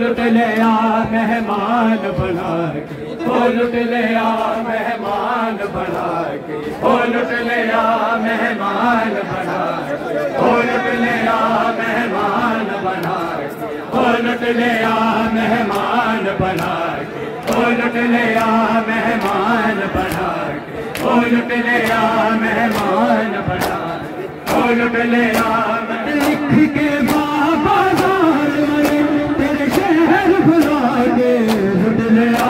लुट लिया मेहमान बना के, ओ लुट लिया मेहमान बना के, ओ लुट लिया मेहमान बना के, ओ लुट लिया मेहमान बना के, ओ लुट लिया मेहमान बना के, ओ लुट लिया मेहमान बना के, ओ लुट लिया मेहमान बना के, ओ लुट लिया लिख के बाजार में तेरे शहर बुला के लुट लिया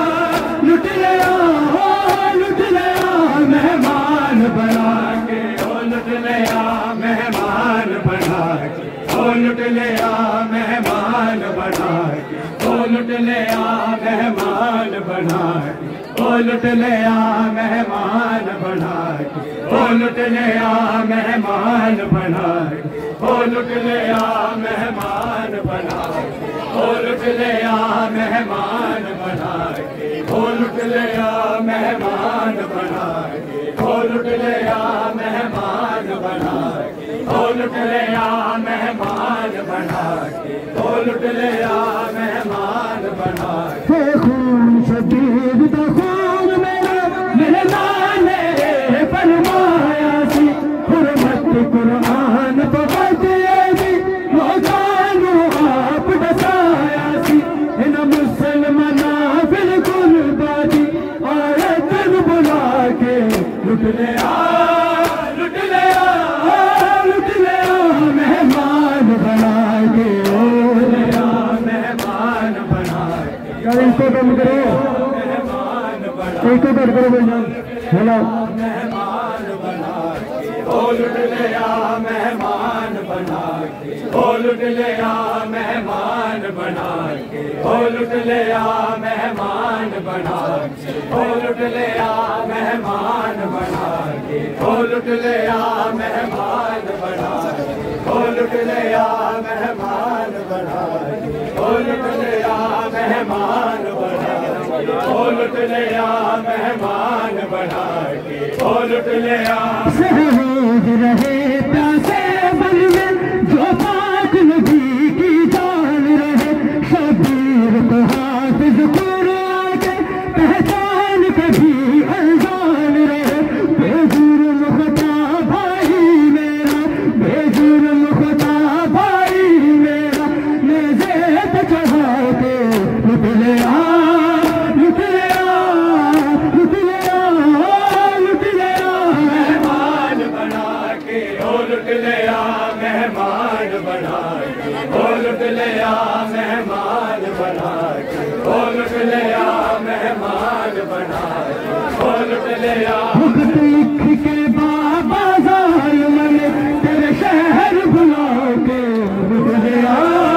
मेहमान बना के, ओ लुट लिया मेहमान बना के, ओ लुट लिया मेहमान बना के, ओ लुट लिया मेहमान बना के, ओ लुट लिया मेहमान बना के, ओ लुट लिया मेहमान बना के, ओ लुट लिया मेहमान बना के, ओ लुट लिया मेहमान बना के, ओ लुट लिया मेहमान बना के, ओ लुट लिया मेहमान बना के, ओ लुट लिया मेहमान बना के, ओ लुट लिया मेहमान बना के, खून शदीद दा खून मेरा मेरे नाने फरमाया सी, हुर्मत कुरान तो बदलेगी वो जानू आप दसाया सी, इन मुसलमाना बिल्कुल बाजी औरत बुला के लुट लिया मेहमान बना के, ओ लिया मेहमान बना के, इसको बंद करो, इसको बंद करो भैया, हेलो मेहमान बना के, ओ लुट लिया मेहमान बना के, ओ लुट लिया मेहमान बना के, ओ लुट लिया मेहमान बना के, ओ लुट लिया मेहमान बना के, ओ लुट लिया मेहमान बना के, ओ लुट लिया मेहमान बना के, ओ लुट लिया मेहमान बना के, ओ लुट लिया मेहमान बना के, ओ लुट लिया सहरोज रहे प्यासे बन में जो पाक नबी की जान रहे, शबीर को हाफिज कुरान के पहचान कभी अनजान रहे, बेजुर्म खुदा भाई मेरा, बेजुर्म खुदा भाई मेरा, नेज़े पे चढ़ा के लुट लिया मेहमान बना के, ओ लुट लिया मेहमान बना के, ओ लुट लिया मेहमान बना के, ओ लुट लिया मेहमान बना के, ओ लुट लिया लिख के बाजार में तेरे शहर बुला के लुट लिया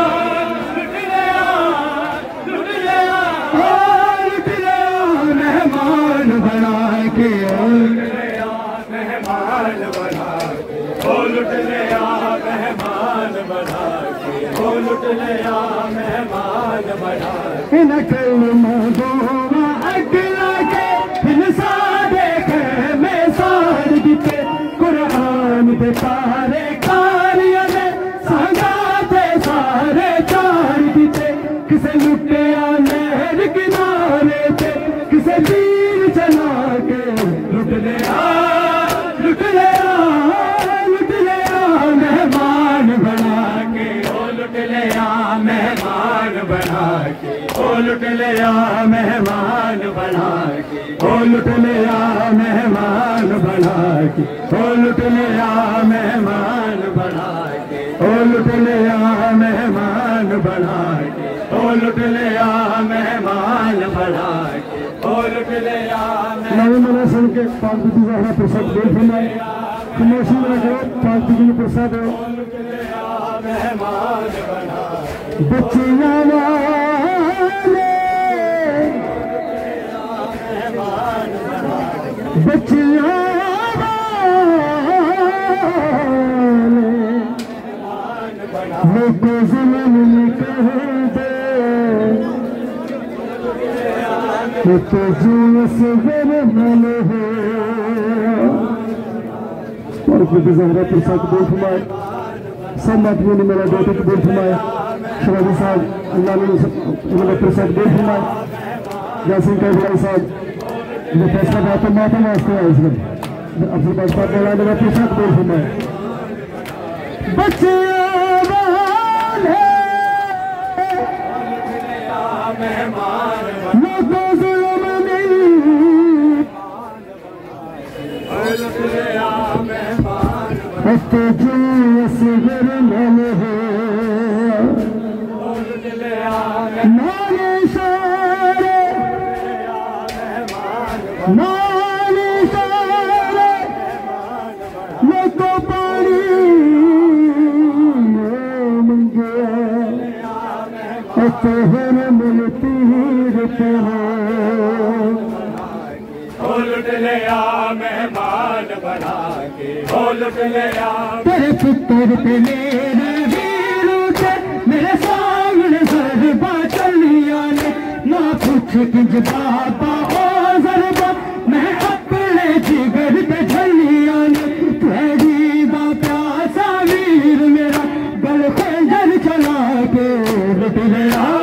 मेहमान बना के, ओ लुट लिया मेहमान बना के, ओ लुट लिया मेहमान बना के, ओ लुट लिया मेहमान बना के, इन कलमों अगला के इन सारे में सार दिते, कुरान दे सारे कार्य में संगाते सारे चार दिते, किसे लुटे नहर किनारे थे, किसे तीर चला के लुट लिया मेहमान बना के, ओ लुट लिया मेहमान बना के, ओ लुट लिया मेहमान बना के, ओ लुट लिया मेहमान बना के, ओ लुट लिया मेहमान बना के, ओ लुट लिया मेहमान बना के, ओ लुट लिया मेहमान बना के, ओ लुट लिया मेहमान सुन के पाक ज़हरा प्रसाद बोल फरमाए, खामोशी में रखो, पाक प्रसाद मेहमान बना बच्चियां वाले बच्चियां वाले को ज़मीन कह दे, तो जो सबर वाले हो, और ज़हरा प्रसाद बोल फरमाए, सब आदमियों ने मेरा बेटे को बोल फरमाया, शिवाजी साहब अल्लाह ने उन्होंने प्रसाद दे फरमाए। जयसिंह कैफलाई साहब जो फैसला बात माता वास्ते आए इसमें अपने भाजपा बोला मेरा प्रसाद दे फरमाए। बच्चे तेरे पुत्र पे मेरे वीरू थे मेरे सामने सरबा चलिया ने ना कुछ किंज बापा ओ सरबा मैं अपने जिगर पे झलिया ने तेरी प्यासा वीर मेरा गल खंजर चला के लुट गया।